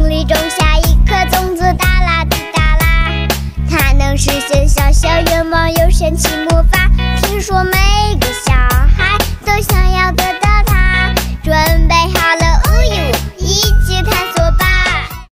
心里种下一颗种子，哒啦滴哒啦。它能实现小小愿望，有神奇魔法。